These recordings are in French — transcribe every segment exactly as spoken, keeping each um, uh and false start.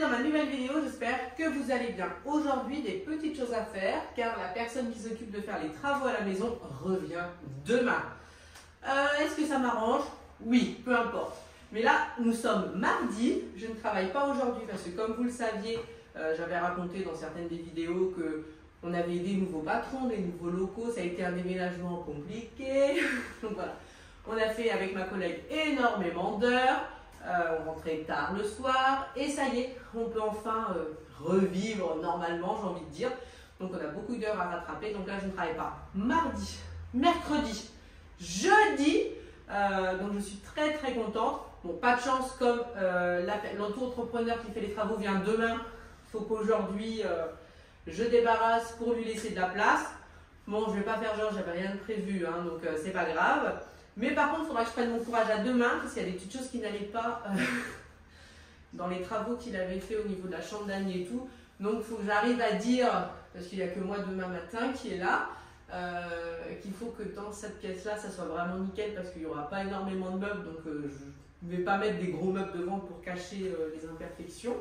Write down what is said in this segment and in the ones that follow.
dans ma nouvelle vidéo, j'espère que vous allez bien. Aujourd'hui, des petites choses à faire car la personne qui s'occupe de faire les travaux à la maison revient demain. Euh, Est-ce que ça m'arrange? Oui, peu importe. Mais là, nous sommes mardi, je ne travaille pas aujourd'hui parce que comme vous le saviez, euh, j'avais raconté dans certaines des vidéos que on avait des nouveaux patrons, des nouveaux locaux, ça a été un déménagement compliqué. Donc voilà, on a fait avec ma collègue énormément d'heures. Euh, on rentrait tard le soir et ça y est, on peut enfin euh, revivre normalement, j'ai envie de dire. Donc on a beaucoup d'heures à rattraper, donc là je ne travaille pas mardi, mercredi, jeudi, euh, donc je suis très très contente. Bon, pas de chance comme euh, l'auto-entrepreneur qui fait les travaux vient demain, il faut qu'aujourd'hui euh, je débarrasse pour lui laisser de la place. Bon, je ne vais pas faire genre, j'avais rien de prévu, hein, donc euh, c'est pas grave. Mais par contre, il faudra que je prenne mon courage à deux mains parce qu'il y a des petites choses qui n'allaient pas euh, dans les travaux qu'il avait fait au niveau de la chambre d'Annie et tout. Donc, il faut que j'arrive à dire, parce qu'il n'y a que moi demain matin qui est là, euh, qu'il faut que dans cette pièce-là, ça soit vraiment nickel parce qu'il n'y aura pas énormément de meubles. Donc, euh, je ne vais pas mettre des gros meubles devant pour cacher euh, les imperfections.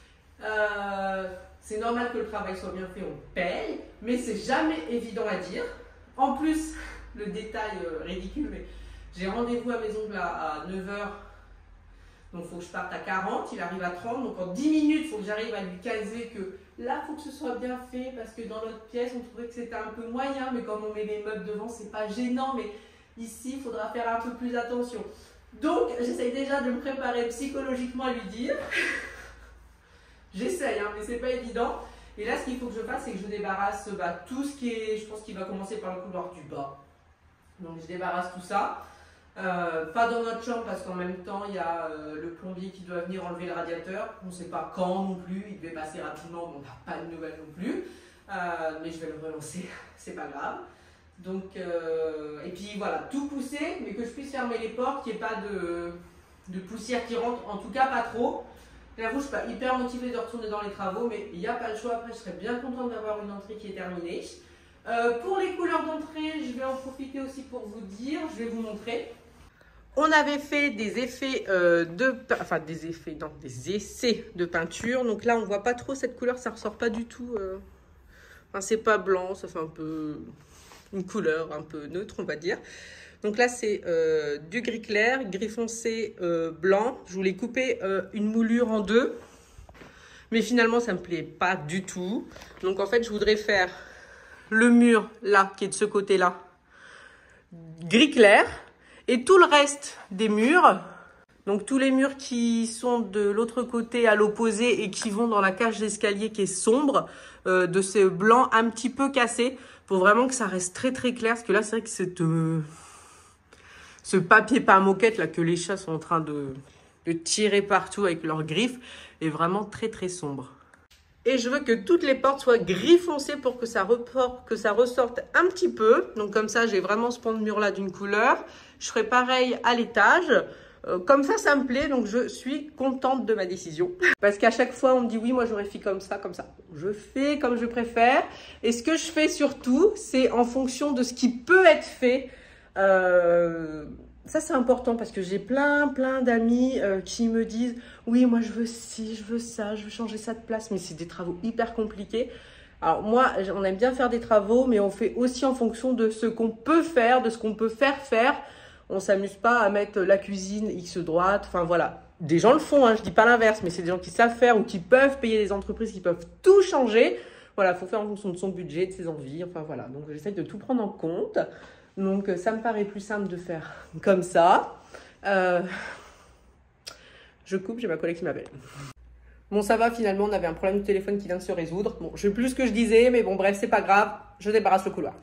Euh, c'est normal que le travail soit bien fait, on paye, mais c'est jamais évident à dire. En plus, le détail euh, ridicule, mais j'ai rendez-vous à Maison Glas à neuf heures, donc il faut que je parte à quarante, il arrive à trente, donc en dix minutes, il faut que j'arrive à lui caser que là, il faut que ce soit bien fait, parce que dans l'autre pièce, on trouvait que c'était un peu moyen, mais comme on met les meubles devant, c'est pas gênant, mais ici, il faudra faire un peu plus attention. Donc, j'essaye déjà de me préparer psychologiquement à lui dire. J'essaye, hein, mais c'est pas évident. Et là, ce qu'il faut que je fasse, c'est que je débarrasse bah, tout ce qui est, je pense qu'il va commencer par le couloir du bas. Donc je débarrasse tout ça, euh, pas dans notre chambre parce qu'en même temps il y a euh, le plombier qui doit venir enlever le radiateur, on ne sait pas quand non plus, il devait passer rapidement mais on n'a pas de nouvelles non plus, euh, mais je vais le relancer, c'est pas grave. Donc, euh, et puis voilà, tout pousser mais que je puisse fermer les portes, qu'il n'y ait pas de, de poussière qui rentre, en tout cas pas trop. J'avoue, je ne suis pas hyper motivée de retourner dans les travaux mais il n'y a pas le choix, après je serais bien contente d'avoir une entrée qui est terminée. Euh, pour les couleurs d'entrée, je vais en profiter aussi pour vous dire, je vais vous montrer. On avait fait des effets euh, de, enfin des effets, non, des essais de peinture. Donc là, on voit pas trop cette couleur, ça ressort pas du tout. Euh, enfin, c'est pas blanc, ça fait un peu une couleur un peu neutre, on va dire. Donc là, c'est euh, du gris clair, gris foncé, euh, blanc. Je voulais couper euh, une moulure en deux, mais finalement, ça me plaît pas du tout. Donc en fait, je voudrais faire le mur là qui est de ce côté là gris clair et tout le reste des murs, donc tous les murs qui sont de l'autre côté à l'opposé et qui vont dans la cage d'escalier qui est sombre, euh, de ce blanc un petit peu cassé pour vraiment que ça reste très très clair parce que là c'est vrai que cette, euh, ce papier peint moquette là que les chats sont en train de, de tirer partout avec leurs griffes est vraiment très très sombre. Et je veux que toutes les portes soient gris foncé pour que ça, reporte, que ça ressorte un petit peu. Donc comme ça, j'ai vraiment ce pan de mur là d'une couleur. Je ferai pareil à l'étage. Euh, comme ça, ça me plaît. Donc je suis contente de ma décision. Parce qu'à chaque fois, on me dit oui, moi j'aurais fait comme ça, comme ça. Je fais comme je préfère. Et ce que je fais surtout, c'est en fonction de ce qui peut être fait. Euh... Ça, c'est important parce que j'ai plein, plein d'amis euh, qui me disent « Oui, moi, je veux ci, je veux ça, je veux changer ça de place. » Mais c'est des travaux hyper compliqués. Alors, moi, on aime bien faire des travaux, mais on fait aussi en fonction de ce qu'on peut faire, de ce qu'on peut faire faire. On ne s'amuse pas à mettre la cuisine X droite. Enfin, voilà. Des gens le font, hein, je ne dis pas l'inverse, mais c'est des gens qui savent faire ou qui peuvent payer des entreprises qui peuvent tout changer. Voilà, il faut faire en fonction de son budget, de ses envies. Enfin, voilà. Donc, j'essaie de tout prendre en compte. Donc, ça me paraît plus simple de faire comme ça. Euh, je coupe, j'ai ma collègue qui m'appelle. Bon, ça va, finalement, on avait un problème de téléphone qui vient de se résoudre. Bon, je sais plus ce que je disais, mais bon, bref, c'est pas grave. Je débarrasse le couloir.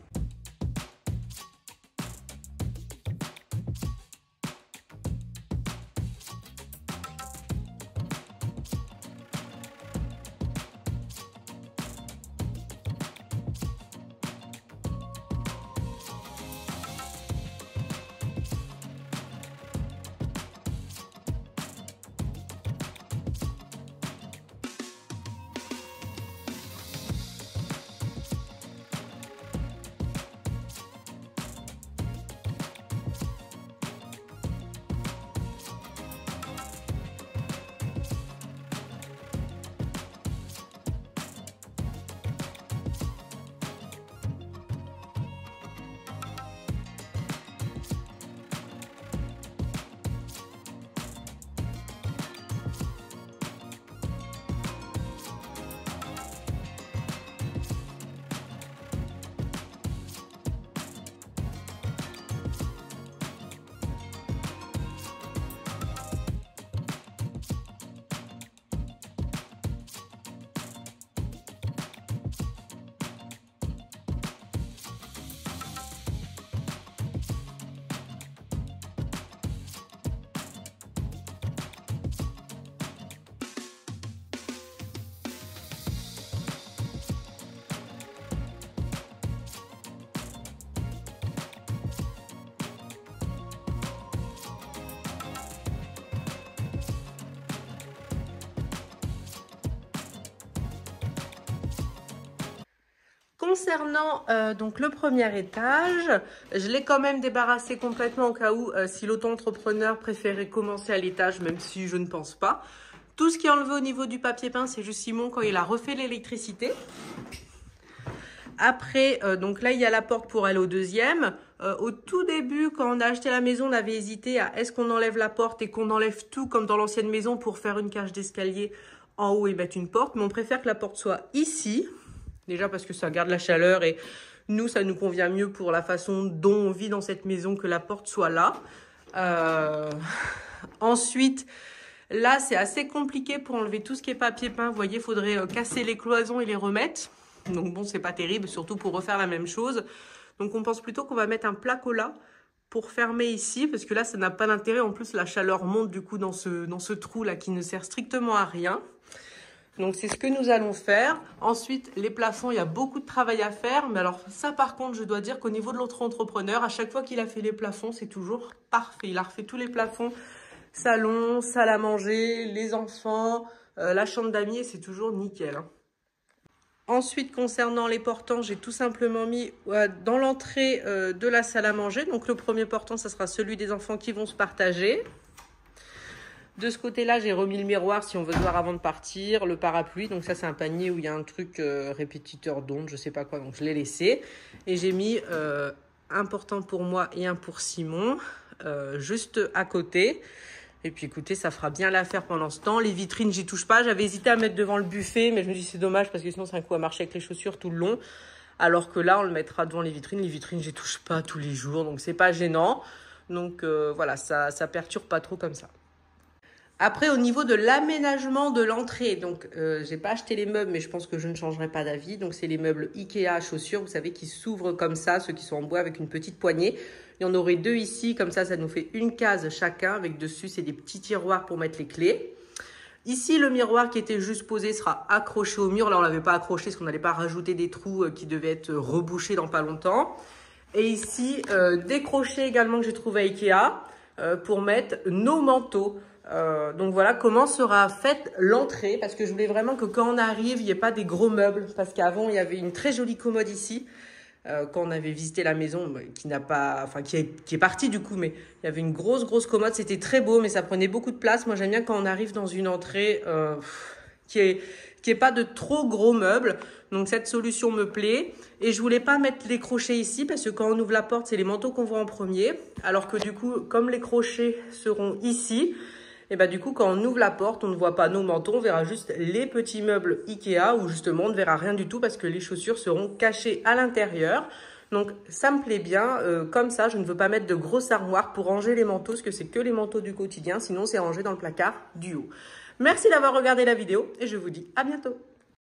concernant euh, donc le premier étage, je l'ai quand même débarrassé complètement au cas où euh, si l'auto-entrepreneur préférait commencer à l'étage, même si je ne pense pas. Tout ce qui est enlevé au niveau du papier peint, c'est juste Simon quand il a refait l'électricité. Après, euh, donc là, il y a la porte pour aller au deuxième. Euh, au tout début, quand on a acheté la maison, on avait hésité à est-ce qu'on enlève la porte et qu'on enlève tout comme dans l'ancienne maison pour faire une cage d'escalier en haut et mettre une porte. Mais on préfère que la porte soit ici. Déjà parce que ça garde la chaleur et nous, ça nous convient mieux pour la façon dont on vit dans cette maison que la porte soit là. Euh... Ensuite, là, c'est assez compliqué pour enlever tout ce qui est papier peint. Vous voyez, il faudrait euh, casser les cloisons et les remettre. Donc bon, c'est pas terrible, surtout pour refaire la même chose. Donc on pense plutôt qu'on va mettre un placola pour fermer ici, parce que là, ça n'a pas d'intérêt. En plus, la chaleur monte du coup dans ce, dans ce trou-là qui ne sert strictement à rien. Donc c'est ce que nous allons faire. Ensuite, les plafonds, il y a beaucoup de travail à faire. Mais alors ça, par contre, je dois dire qu'au niveau de l'autre entrepreneur, à chaque fois qu'il a fait les plafonds, c'est toujours parfait. Il a refait tous les plafonds, salon, salle à manger, les enfants, euh, la chambre d'amis, et c'est toujours nickel, hein. Ensuite, concernant les portants, j'ai tout simplement mis euh, dans l'entrée euh, de la salle à manger. Donc, le premier portant, ça sera celui des enfants qui vont se partager. De ce côté-là, j'ai remis le miroir si on veut se voir avant de partir. Le parapluie, donc ça, c'est un panier où il y a un truc euh, répétiteur d'ondes, je sais pas quoi. Donc, je l'ai laissé. Et j'ai mis euh, un portant pour moi et un pour Simon, euh, juste à côté. Et puis écoutez, ça fera bien l'affaire pendant ce temps. Les vitrines, j'y touche pas. J'avais hésité à mettre devant le buffet, mais je me dis c'est dommage parce que sinon c'est un coup à marcher avec les chaussures tout le long. Alors que là, on le mettra devant les vitrines. Les vitrines, j'y touche pas tous les jours, donc c'est pas gênant. Donc euh, voilà, ça, ça perturbe pas trop comme ça. Après, au niveau de l'aménagement de l'entrée, donc euh, j'ai pas acheté les meubles, mais je pense que je ne changerai pas d'avis. Donc c'est les meubles Ikea à chaussures, vous savez, qui s'ouvrent comme ça, ceux qui sont en bois avec une petite poignée. Il y en aurait deux ici, comme ça, ça nous fait une case chacun. Avec dessus, c'est des petits tiroirs pour mettre les clés. Ici, le miroir qui était juste posé sera accroché au mur. Là, on l'avait pas accroché parce qu'on n'allait pas rajouter des trous qui devaient être rebouchés dans pas longtemps. Et ici, euh, décroché également que j'ai trouvé à Ikea euh, pour mettre nos manteaux. Euh, donc voilà comment sera faite l'entrée, parce que je voulais vraiment que quand on arrive, il n'y ait pas des gros meubles, parce qu'avant, il y avait une très jolie commode ici. Euh, quand on avait visité la maison, qui n'a pas, enfin qui est, qui est partie du coup, mais il y avait une grosse grosse commode, c'était très beau, mais ça prenait beaucoup de place. Moi j'aime bien quand on arrive dans une entrée euh, qui est qui est pas de trop gros meubles. Donc cette solution me plaît, et je voulais pas mettre les crochets ici parce que quand on ouvre la porte, c'est les manteaux qu'on voit en premier, alors que du coup, comme les crochets seront ici, et bah du coup quand on ouvre la porte, on ne voit pas nos manteaux, on verra juste les petits meubles Ikea où justement on ne verra rien du tout parce que les chaussures seront cachées à l'intérieur. Donc ça me plaît bien, euh, comme ça je ne veux pas mettre de grosses armoires pour ranger les manteaux, parce que c'est que les manteaux du quotidien, sinon c'est rangé dans le placard du haut. Merci d'avoir regardé la vidéo et je vous dis à bientôt.